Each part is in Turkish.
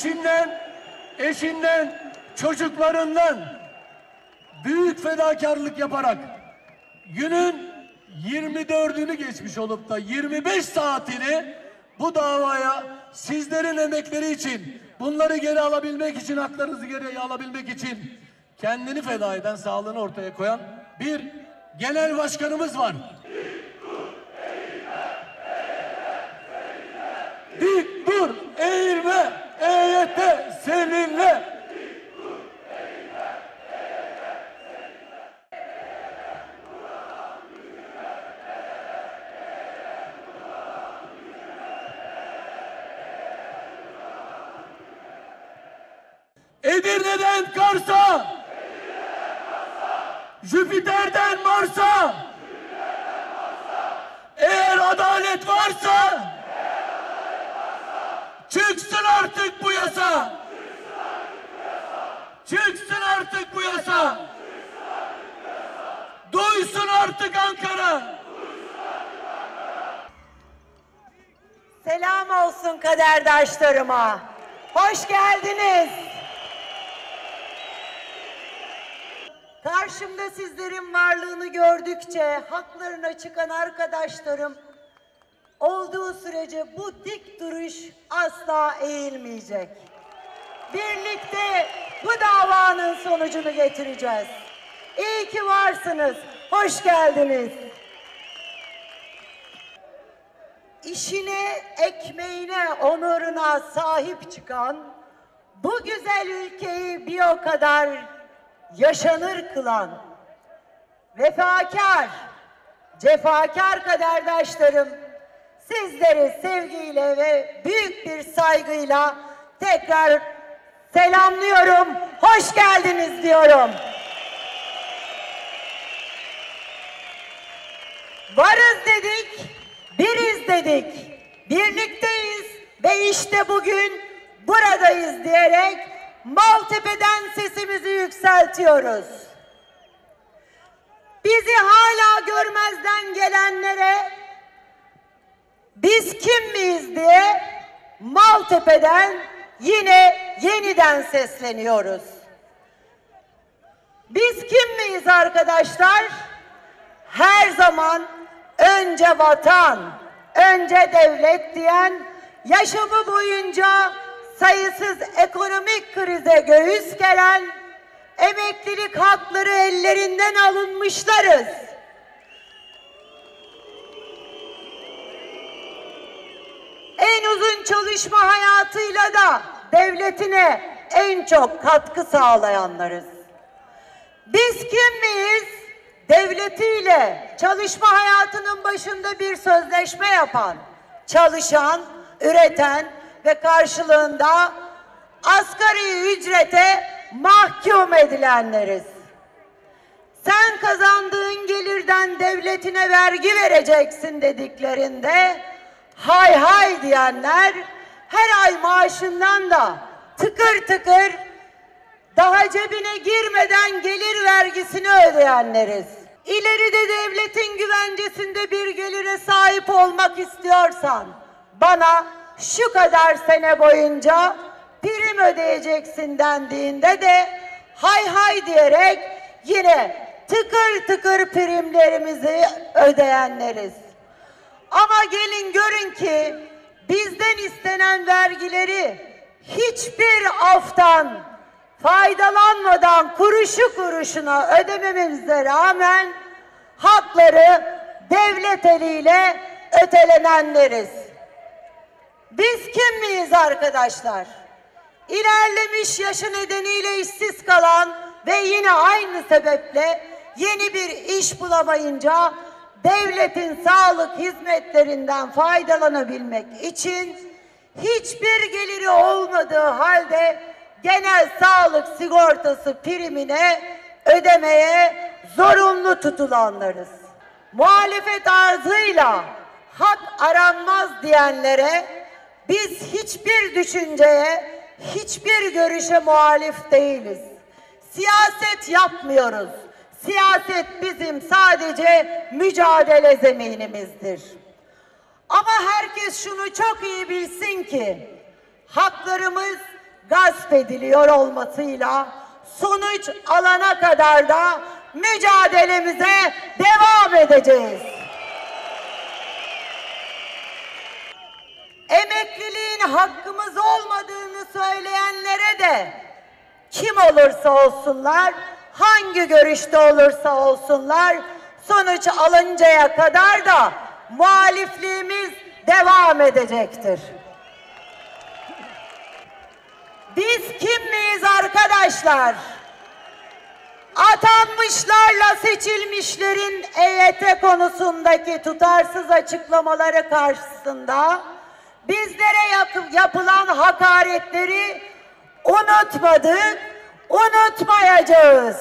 eşinden, çocuklarından büyük fedakarlık yaparak günün 24'ünü geçmiş olup da 25 saatini bu davaya sizlerin emekleri için, bunları geri alabilmek için, haklarınızı geri alabilmek için kendini feda eden, sağlığını ortaya koyan bir genel başkanımız var. Dik dur, eğilme, EYT seninle. Edirne'den Kars'a, Jüpiter'den Mars'a, eğer adalet varsa çıksın artık bu yasa. Çıksın artık bu yasa. Duysun artık Ankara. Selam olsun kaderdaşlarıma. Hoş geldiniz. Karşımda sizlerin varlığını gördükçe haklarına çıkan arkadaşlarım olduğu sürece bu dik duruş asla eğilmeyecek. Birlikte bu davanın sonucunu getireceğiz. İyi ki varsınız. Hoş geldiniz. İşine, ekmeğine, onuruna sahip çıkan, bu güzel ülkeyi bir o kadar yaşanır kılan, vefakar, cefakar kaderdaşlarım, sizleri sevgiyle ve büyük bir saygıyla tekrar selamlıyorum. Hoş geldiniz diyorum. Varız dedik, biriz dedik, birlikteyiz ve işte bugün buradayız diyerek Maltepe'den sesimizi yükseltiyoruz. Bizi hala görmezden gelenlere biz kim miyiz diye Maltepe'den yine yeniden sesleniyoruz. Biz kim miyiz arkadaşlar? Her zaman önce vatan, önce devlet diyen, yaşamı boyunca sayısız ekonomik krize göğüs geren, emeklilik hakları ellerinden alınmışlarız. En uzun çalışma hayatıyla da devletine en çok katkı sağlayanlarız. Biz kim miyiz? Devletiyle çalışma hayatının başında bir sözleşme yapan, çalışan, üreten ve karşılığında asgari ücrete mahkum edilenleriz. Sen kazandığın gelirden devletine vergi vereceksin dediklerinde hay hay diyenler, her ay maaşından da tıkır tıkır daha cebine girmeden gelir vergisini ödeyenleriz. İleride devletin güvencesinde bir gelire sahip olmak istiyorsan bana şu kadar sene boyunca prim ödeyeceksin dendiğinde de hay hay diyerek yine tıkır tıkır primlerimizi ödeyenleriz. Ama gelin görün ki bizden istenen vergileri hiçbir aftan faydalanmadan kuruşu kuruşuna ödememize rağmen hakları devlet eliyle ötelenenleriz. Biz kim miyiz arkadaşlar? İlerlemiş yaşı nedeniyle işsiz kalan ve yine aynı sebeple yeni bir iş bulamayınca devletin sağlık hizmetlerinden faydalanabilmek için hiçbir geliri olmadığı halde genel sağlık sigortası primine ödemeye zorunlu tutulanlarız. Muhalefet arzıyla hak aranmaz diyenlere biz hiçbir düşünceye, hiçbir görüşe muhalif değiliz. Siyaset yapmıyoruz. Siyaset bizim sadece mücadele zeminimizdir. Ama herkes şunu çok iyi bilsin ki haklarımız gasp ediliyor olmasıyla sonuç alana kadar da mücadelemize devam edeceğiz. Emekliliğin hakkımız olmadığını söyleyenlere de kim olursa olsunlar, hangi görüşte olursa olsunlar, sonuç alıncaya kadar da muhalifliğimiz devam edecektir. Biz kim miyiz arkadaşlar? Atanmışlarla seçilmişlerin EYT konusundaki tutarsız açıklamaları karşısında bizlere yapılan hakaretleri unutmadık, unutmayacağız.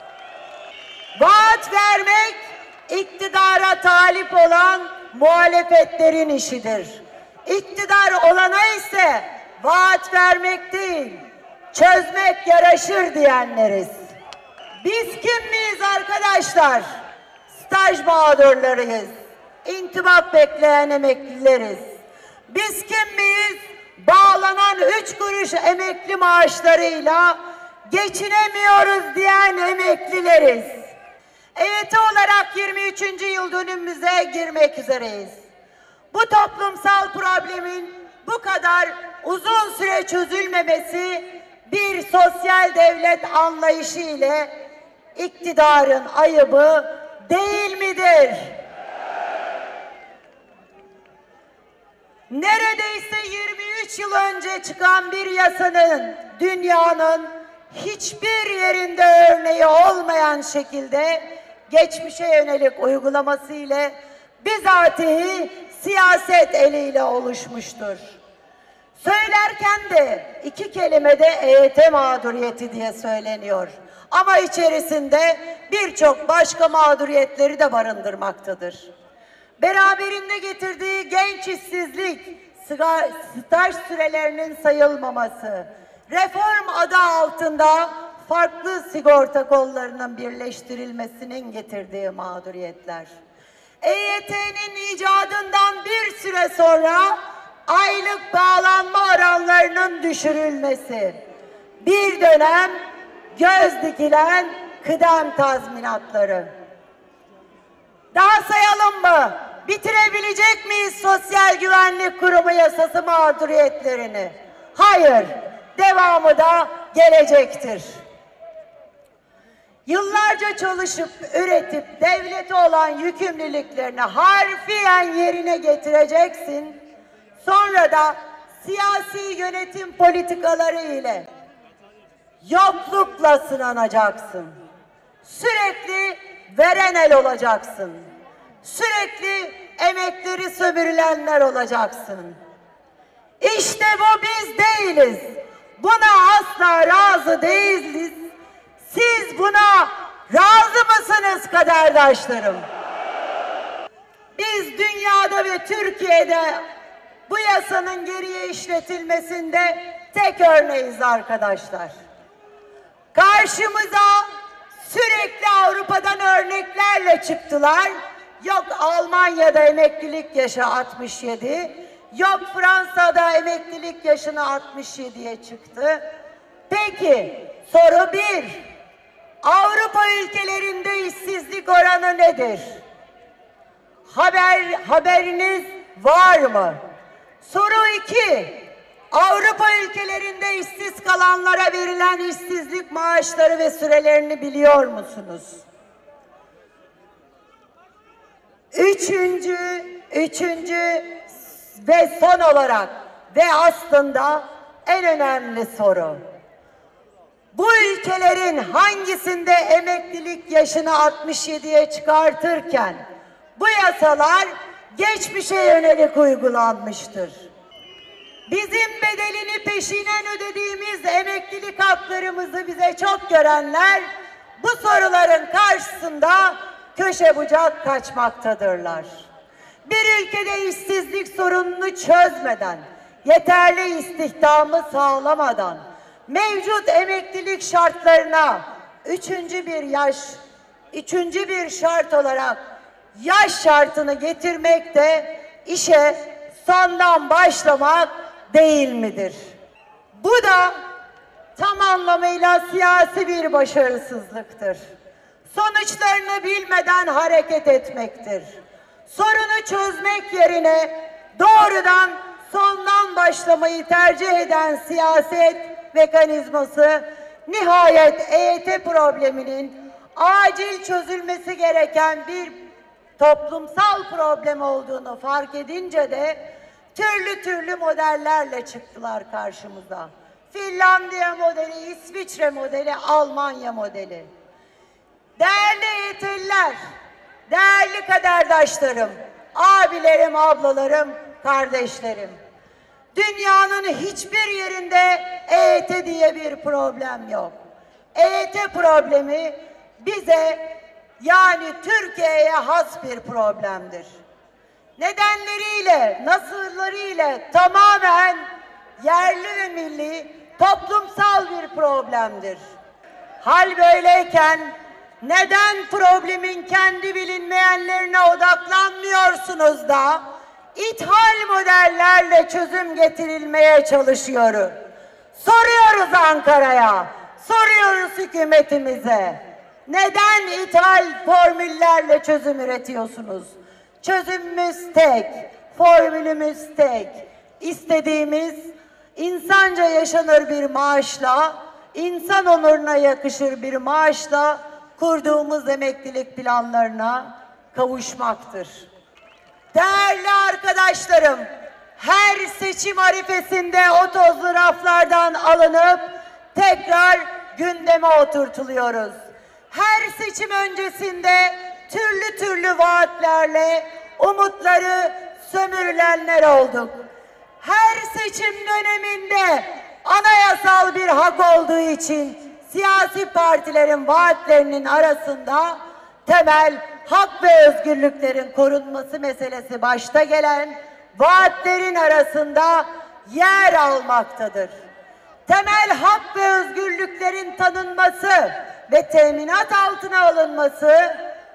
Vaat vermek iktidara talip olan muhalefetlerin işidir. İktidar olana ise vaat vermek değil, çözmek yaraşır diyenleriz. Biz kim miyiz arkadaşlar? Staj mağdurlarıyız. İntibak bekleyen emeklileriz. Biz kim miyiz? Bağlanan 3 kuruş emekli maaşlarıyla geçinemiyoruz diyen emeklileriz. EYT olarak 23. yıl dönümümüze girmek üzereyiz. Bu toplumsal problemin bu kadar uzun süre çözülmemesi bir sosyal devlet anlayışı ile iktidarın ayıbı değil midir? Neredeyse 23 yıl önce çıkan bir yasanın dünyanın hiçbir yerinde örneği olmayan şekilde geçmişe yönelik uygulaması ile bizatihi siyaset eliyle oluşmuştur. Söylerken de 2 kelimede EYT mağduriyeti diye söyleniyor. Ama içerisinde birçok başka mağduriyetleri de barındırmaktadır. Beraberinde getirdiği genç işsizlik, staj sürelerinin sayılmaması, reform adı altında farklı sigorta kollarının birleştirilmesinin getirdiği mağduriyetler. EYT'nin icadından bir süre sonra aylık bağlanma oranlarının düşürülmesi, bir dönem göz dikilen kıdem tazminatları. Daha sayalım mı? Bitirebilecek miyiz Sosyal Güvenlik Kurumu yasası mağduriyetlerini? Hayır, devamı da gelecektir. Yıllarca çalışıp, üretip, devlete olan yükümlülüklerini harfiyen yerine getireceksin. Sonra da siyasi yönetim politikaları ile yoklukla sınanacaksın. Sürekli veren el olacaksın. Sürekli emekleri sömürülenler olacaksın. İşte bu biz değiliz. Buna asla razı değiliz. Siz buna razı mısınız kaderdaşlarım? Biz dünyada ve Türkiye'de bu yasanın geriye işletilmesinde tek örneğiz arkadaşlar. Karşımıza sürekli Avrupa'dan örneklerle çıktılar. Yok Almanya'da emeklilik yaşı 67, yok Fransa'da emeklilik yaşını 67'ye çıktı. Peki soru 1, Avrupa ülkelerinde işsizlik oranı nedir? Haberiniz var mı? Soru 2, Avrupa ülkelerinde işsiz kalanlara verilen işsizlik maaşları ve sürelerini biliyor musunuz? Üçüncü ve son olarak ve aslında en önemli soru. Bu ülkelerin hangisinde emeklilik yaşını 67'ye çıkartırken bu yasalar geçmişe yönelik uygulanmıştır? Bizim bedelini peşinen ödediğimiz emeklilik haklarımızı bize çok görenler bu soruların karşısında köşe bucak kaçmaktadırlar. Bir ülkede işsizlik sorununu çözmeden, yeterli istihdamı sağlamadan, mevcut emeklilik şartlarına üçüncü bir şart olarak yaş şartını getirmek de işe sondan başlamak değil midir? Bu da anlamıyla siyasi bir başarısızlıktır. Sonuçlarını bilmeden hareket etmektir. Sorunu çözmek yerine doğrudan sondan başlamayı tercih eden siyaset mekanizması nihayet EYT probleminin acil çözülmesi gereken bir toplumsal problem olduğunu fark edince de türlü modellerle çıktılar karşımıza. Finlandiya modeli, İsviçre modeli, Almanya modeli. Değerli EYT'liler, değerli kaderdaşlarım, abilerim, ablalarım, kardeşlerim. Dünyanın hiçbir yerinde EYT diye bir problem yok. EYT problemi bize, yani Türkiye'ye has bir problemdir. Nedenleriyle, nasıllarıyla tamamen yerli ve milli toplumsal bir problemdir. Hal böyleyken neden problemin kendi bilinmeyenlerine odaklanmıyorsunuz da ithal modellerle çözüm getirilmeye çalışıyoruz? Soruyoruz Ankara'ya, soruyoruz hükümetimize. Neden ithal formüllerle çözüm üretiyorsunuz? Çözümümüz tek, formülümüz tek. İstediğimiz insanca yaşanır bir maaşla, insan onuruna yakışır bir maaşla kurduğumuz emeklilik planlarına kavuşmaktır. Değerli arkadaşlarım, her seçim arifesinde o tozlu raflardan alınıp tekrar gündeme oturtuluyoruz. Her seçim öncesinde türlü vaatlerle umutları sömürülenler olduk. Her seçim döneminde anayasal bir hak olduğu için siyasi partilerin vaatlerinin arasında temel hak ve özgürlüklerin korunması meselesi başta gelen vaatlerin arasında yer almaktadır. Temel hak ve özgürlüklerin tanınması ve teminat altına alınması,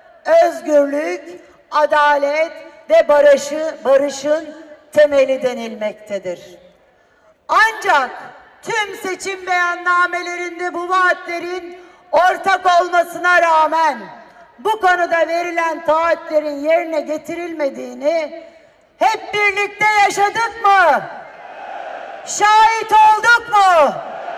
özgürlük, adalet ve barışın temeli denilmektedir. Ancak tüm seçim beyannamelerinde bu vaatlerin ortak olmasına rağmen bu konuda verilen taahhütlerin yerine getirilmediğini hep birlikte yaşadık mı? Şahit olduk mu?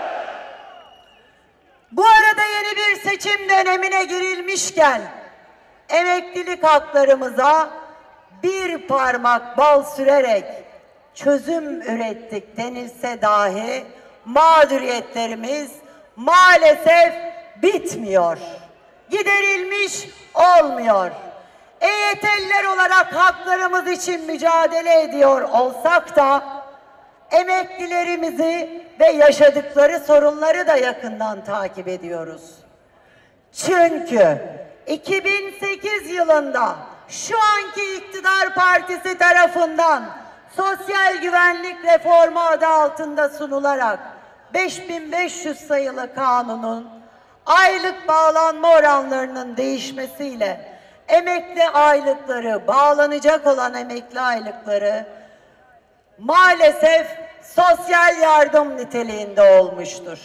Bu arada yeni bir seçim dönemine girilmişken emeklilik haklarımıza bir parmak bal sürerek çözüm ürettik denilse dahi mağduriyetlerimiz maalesef bitmiyor. Giderilmiş olmuyor. EYT'liler olarak haklarımız için mücadele ediyor olsak da emeklilerimizi ve yaşadıkları sorunları da yakından takip ediyoruz. Çünkü 2008 yılında şu anki iktidar partisi tarafından sosyal güvenlik reformu adı altında sunularak 5500 sayılı kanunun aylık bağlanma oranlarının değişmesiyle emekli aylıkları, bağlanacak olan emekli aylıkları maalesef sosyal yardım niteliğinde olmuştur.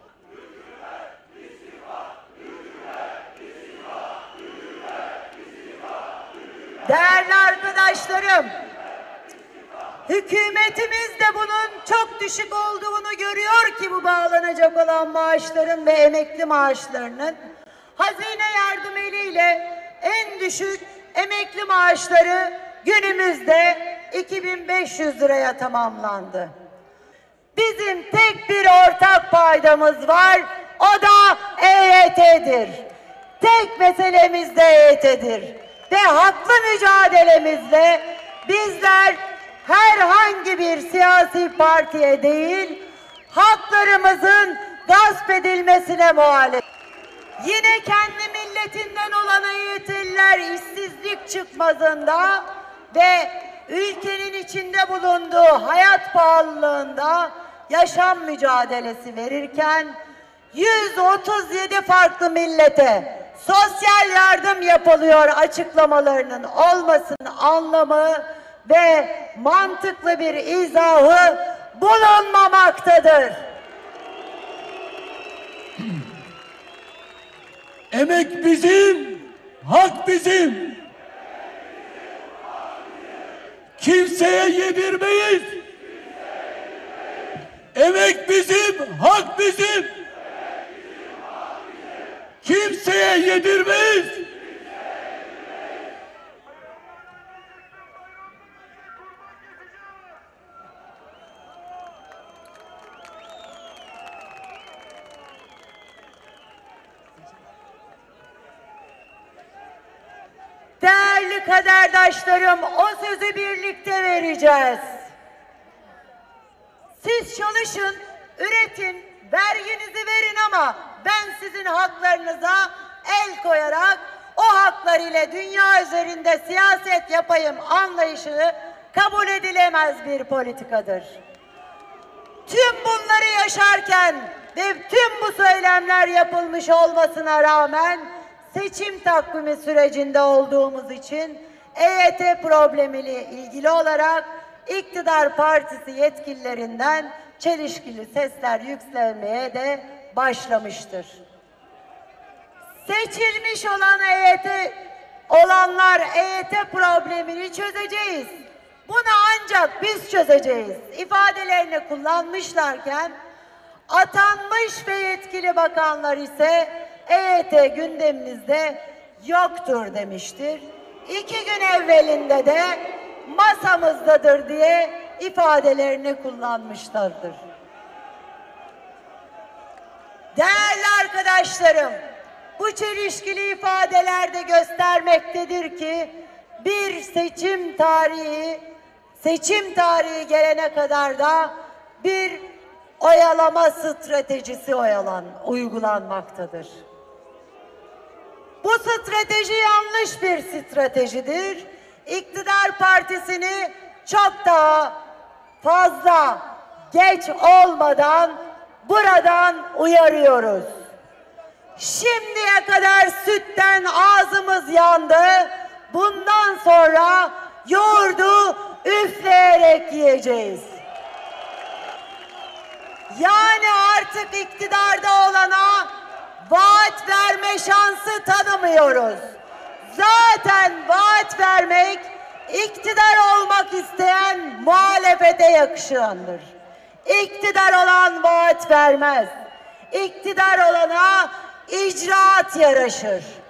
Değerli arkadaşlarım, hükümetimiz de bunun çok düşük olduğunu görüyor ki bu bağlanacak olan maaşların ve emekli maaşlarının hazine yardım eliyle en düşük emekli maaşları günümüzde 2500 liraya tamamlandı. Bizim tek bir ortak paydamız var, o da EYT'dir. Tek meselemiz de EYT'dir. Ve haklı mücadelemizle bizler herhangi bir siyasi partiye değil, haklarımızın gasp edilmesine muhalif. Yine kendi milletinden olan EYT'liler işsizlik çıkmazında ve ülkenin içinde bulunduğu hayat pahalılığında yaşam mücadelesi verirken 137 farklı millete sosyal yardım yapılıyor açıklamalarının olmasının anlamı ve mantıklı bir izahı bulunmamaktadır. Emek bizim, hak bizim. Kimseye yedirmeyiz. Emek bizim, hak bizim. Kimseye yedirmeyiz. Değerli kaderdaşlarım, o sözü birlikte vereceğiz. Siz çalışın, üretin, verginizi verin ama ben sizin haklarınıza el koyarak o haklar ile dünya üzerinde siyaset yapayım anlayışı kabul edilemez bir politikadır. Tüm bunları yaşarken ve tüm bu söylemler yapılmış olmasına rağmen seçim takvimi sürecinde olduğumuz için EYT problemiyle ilgili olarak iktidar partisi yetkililerinden çelişkili sesler yükselmeye de başlamıştır. Seçilmiş olan olanlar EYT problemini çözeceğiz. Bunu ancak biz çözeceğiz ifadelerini kullanmışlarken atanmış ve yetkili bakanlar ise EYT gündemimizde yoktur demiştir. 2 gün evvelinde de masamızdadır diye ifadelerini kullanmışlardır. Değerli arkadaşlarım, bu çelişkili ifadelerde göstermektedir ki bir seçim tarihi gelene kadar da bir oyalama stratejisi uygulanmaktadır. Bu strateji yanlış bir stratejidir. İktidar partisini çok daha fazla geç olmadan buradan uyarıyoruz. Şimdiye kadar sütten ağzımız yandı. Bundan sonra yoğurdu üfleyerek yiyeceğiz. Yani artık iktidarda olana vaat verme şansı tanımıyoruz. Zaten vaat vermek iktidar olmak isteyen muhalefete yakışandır. İktidar olan vaat vermez. İktidar olana icraat yaraşır.